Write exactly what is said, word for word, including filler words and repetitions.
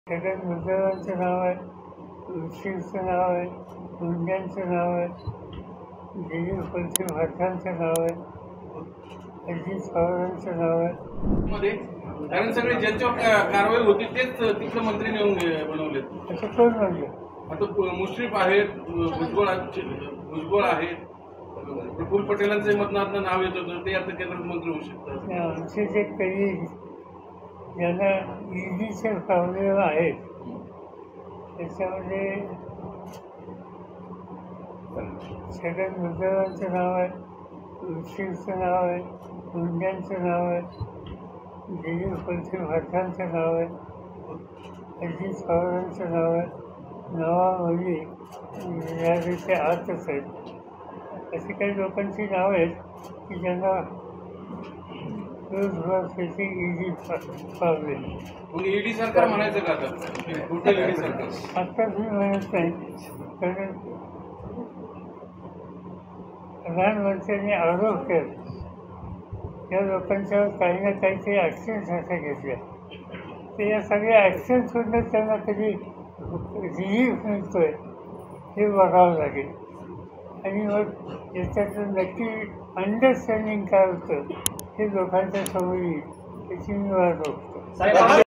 छगन भुजबळांचं नाव आहे, ऋषींचं नाव आहे, गुंड्यांचं नाव आहे, दिलीप वळसे पाटलांचं नाव आहे, अजित पवारांचं नाव आहे. मध्ये कारण सगळे ज्यांच्यावर कारवाई होती तेच तिथलं मंत्री नेऊन बनवलेत. असं कोण म्हणलं? आता मुश्रीफ आहेत, भुजबळ भुजबळ आहेत, प्रफुल्ल पटेलांचं मतदारांना नाव येत होतं, ते आता केंद्रात मंत्री होऊ शकतात. आमचे जे काही ज्यांना ईडीचे प्रॉब्लेम आहेत त्याच्यामध्ये छगन भुजबळांचं नाव आहे, ऋषींचं नाव आहे, गुंड्यांचं नाव आहे, दिलीप वळसे पाटलांचं नाव आहे, अजित पवारांचं नाव आहे. नावामध्ये यापैकी आतच आहेत. अशी काही लोकांची नावं आहेत की ज्यांना रोज वर्षाची ईडी प्रॉब्लेम. मग ईडी सरकार म्हणायचं का आता? टोटल ईडी सरकार आत्ता मी म्हणत नाही, कारण प्रधानमंत्र्यांनी आरोप केला या लोकांच्यावर काही ना काहीतरी ॲक्शन्स अशा घेतल्या, तर या सगळ्या ॲक्शन्समधून त्यांना कधी रिलीफ मिळतोय हे बघावं लागेल. आणि मग याच्यातून नक्की अंडरस्टँडिंग काय होतं हे लोकांच्या समोर येईल, त्याची मी वाट बघतो.